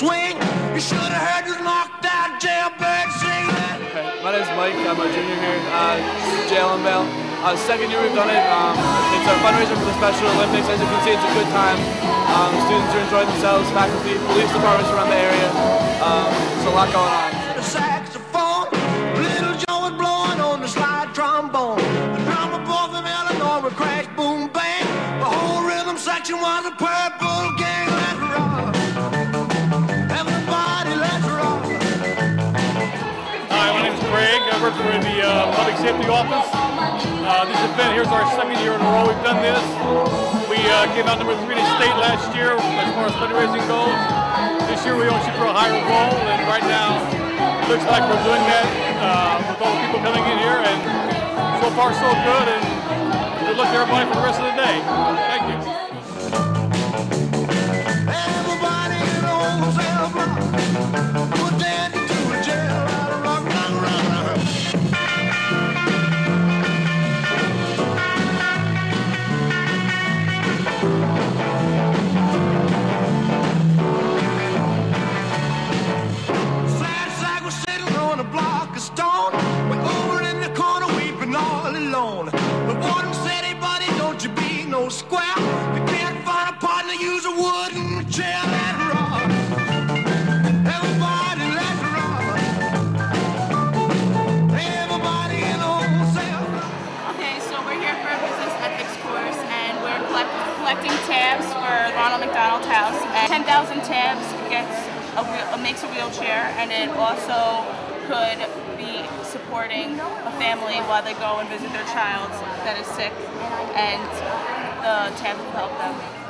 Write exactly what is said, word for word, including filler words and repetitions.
swing. You should have heard this knocked out jailbird sing that. Okay. My name is Mike. I'm a junior here, uh, jail and bail. Uh, second year we've done it. Um, it's a fundraiser for the Special Olympics. As you can see, it's a good time. Um, students are enjoying themselves, faculty, police departments around the area. Um, there's a lot going on. The saxophone, little Joe was blowing on the slide trombone. The drummer boy from Illinois would crash, boom, bang. The whole rhythm section was a purple gang. Let's rock. Everybody, let's rock. Hi, my name is Craig. I work for the uh, Public Safety Office. Uh, this event, here's our second year in a row we've done this. We uh, came out number three in the state last year as far as fundraising goes. This year we want to shoot for a higher goal, and right now it looks like we're doing that uh, with all the people coming in here, and so far so good, and good luck to everybody for the rest of the day. Thank you. Everybody in the whole cell block, put that into a jail, rock, rock, rock, rock. Sad sack was sitting on a block of stone. We're over in the corner weeping all alone. The warden said, hey buddy, don't you be no square. You can't find a partner, use a wooden chair. Let's rock. Everybody, let's rock. Everybody in the whole cell. Okay, so we're here for a business ethics course, and we're collect collecting tabs for Ronald McDonald's house. And ten thousand tabs gets a wheel, makes a wheelchair, and it also could be supporting a family while they go and visit their child that is sick, and the tabs will help them.